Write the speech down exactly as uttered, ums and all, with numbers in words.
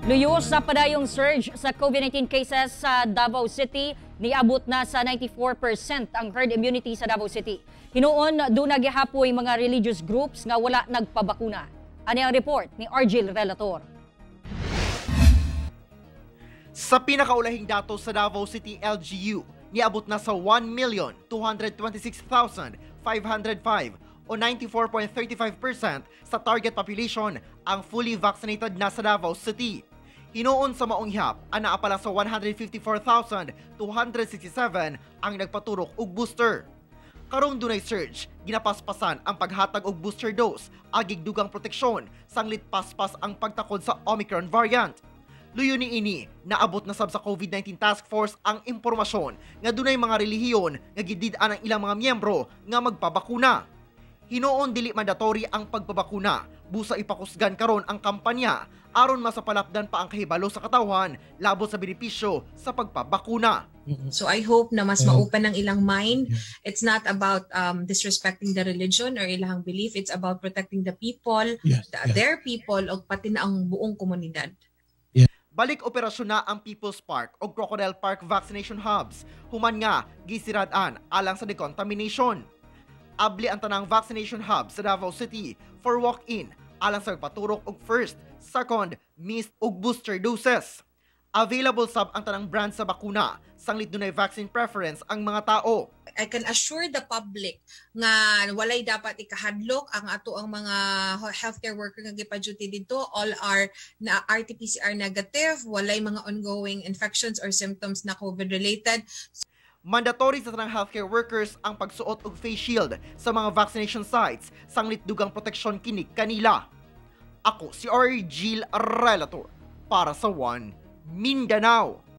Luyos sa padayong surge sa COVID nineteen cases sa Davao City, niabot na sa ninety-four percent ang herd immunity sa Davao City. Hinuon, doon nagyahapoy mga religious groups nga wala nagpabakuna. Ano ang report ni Argil Relator? Sa pinakaulahing datos sa Davao City L G U, niabot na sa one million two hundred twenty-six thousand five hundred five o ninety-four point three five percent sa target population ang fully vaccinated na sa Davao City. Hinoon sa maong hiyap, ana pala sa one hundred fifty-four thousand two hundred sixty-seven ang nagpaturok og booster. Karong dunay surge, ginapaspasan ang paghatag og booster dose, agig dugang proteksyon, sanglit paspas ang pagtakod sa Omicron variant. Luyo ni ini, naabot na sab sa COVID nineteen Task Force ang impormasyon nga dunay mga relihiyon nga gidid-an ang ilang mga miyembro nga magpabakuna. Hinoon dili mandatory ang pagpabakuna, busa ipakusgan karon ang kampanya aron masapalapdan pa ang kahibalo sa katawhan labot sa benepisyo sa pagpabakuna. So I hope na mas ma-open ang ilang mind. It's not about um, disrespecting the religion or ilang belief. It's about protecting the people, Yes, the, yes. their people, o pati na ang buong komunidad. Balik operasyon na ang People's Park o Crocodile Park vaccination hubs, human nga gisirad-an alang sa decontamination. Abli ang tanang vaccination hub sa Davao City for walk-in alang sa pagpaturok og first, second, missed ug booster doses. Available sab ang tanang brand sa bakuna, sanglit dunay vaccine preference ang mga tao. I can assure the public nga walay dapat ikahadlok ang ato ang mga healthcare worker nga gipa-duty dito. All are na R T P C R negative, walay mga ongoing infections or symptoms na COVID related. Mandatory sa tanang healthcare workers ang pagsuot og face shield sa mga vaccination sites, sanglit dugang proteksyon kini kanila. Ako si Argil Relator para sa One Mindanao.